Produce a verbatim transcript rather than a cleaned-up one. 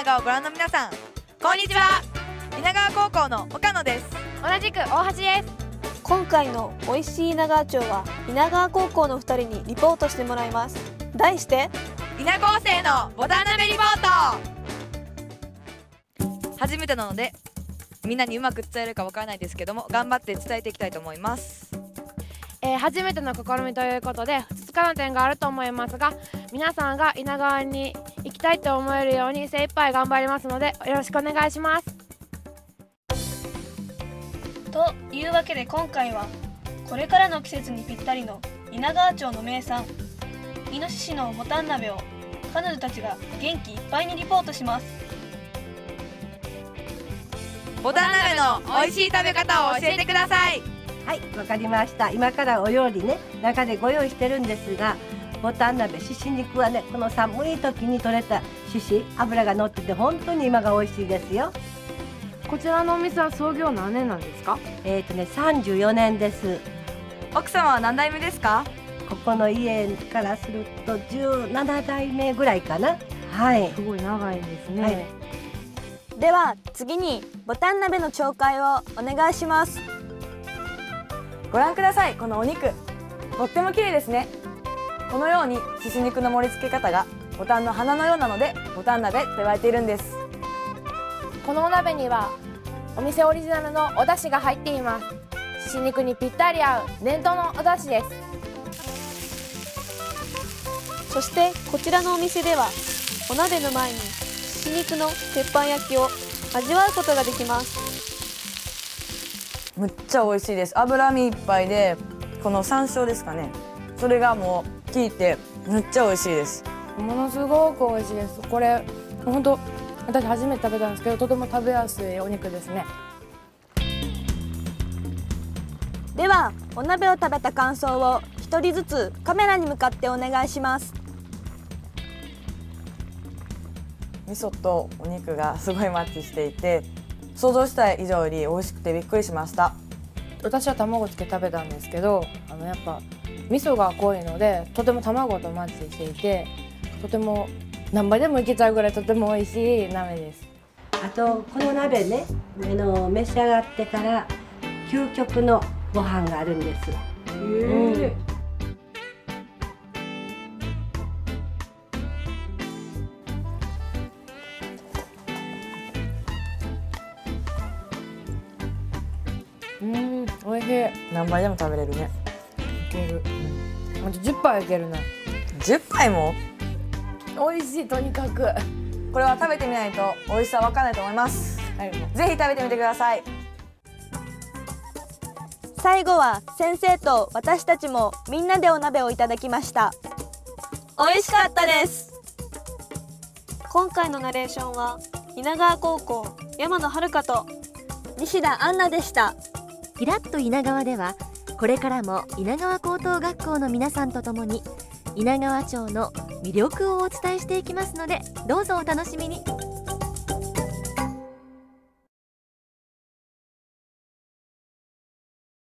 稲川をご覧の皆さん、こんにちは。稲川高校の岡野です。 同じく大橋です。 今回のおいしい稲川町は稲川高校のふたりにリポートしてもらいます。題して稲高生のボタン鍋リポート。初めてなのでみんなにうまく伝えるかわからないですけども、頑張って伝えていきたいと思います。 えー、初めての試みということでふつつかの点があると思いますが、皆さんが稲川に行きたいと思えるように精一杯頑張りますのでよろしくお願いします。 というわけで今回はこれからの季節にぴったりの稲川町の名産イノシシのボタン鍋を彼女たちが元気いっぱいにリポートします。 ボタン鍋の美味しい食べ方を教えてください。 はい、わかりました。今からお料理ね、中でご用意してるんですが、ボタン鍋、しし肉はね、この寒い時に採れたしし、脂が乗ってて本当に今が美味しいですよ。 こちらのお店は創業何年なんですか？ えーとね、さんじゅうよねんです。 奥様は何代目ですか？ ここの家からするとじゅうななだいめぐらいかな。はい。 すごい長いですね。 はい、 では次にボタン鍋の紹介をお願いします。 ご覧ください。このお肉、とっても綺麗ですね。このようにしし肉の盛り付け方がボタンの花のようなのでボタン鍋と言われているんです。 このお鍋にはお店オリジナルのお出汁が入っています。しし肉にぴったり合う伝統のお出汁です。 そしてこちらのお店ではお鍋の前にしし肉の鉄板焼きを味わうことができます。 むっちゃ美味しいです。脂身いっぱいで、この山椒ですかね、それがもう効いてむっちゃ美味しいです。 ものすごく美味しいです。これ本当私初めて食べたんですけど、とても食べやすいお肉ですね。 ではお鍋を食べた感想を一人ずつカメラに向かってお願いします。 味噌とお肉がすごいマッチしていて、想像した以上より美味しくてびっくりしました。 私は卵つけて食べたんですけど、あのやっぱ味噌が濃いのでとても卵とマッチしていて、とても何杯でもいけちゃうぐらいとても美味しい鍋です。 あとこの鍋ね、あの召し上がってから究極のご飯があるんです。 へー、 うん、美味しい。 何杯でも食べれるね。 いける。うん、あとじゅっぱいいけるね。 じゅっぱいも美味しい。とにかくこれは食べてみないと美味しさわからないと思います。 はい、 ぜひ食べてみてください。 最後は先生と私たちもみんなでお鍋をいただきました。美味しかったです。今回のナレーションは稲川高校山野遥と西田杏奈でした。 キラッと稲川ではこれからも稲川高等学校の皆さんとともに稲川町の魅力をお伝えしていきますので、どうぞお楽しみに。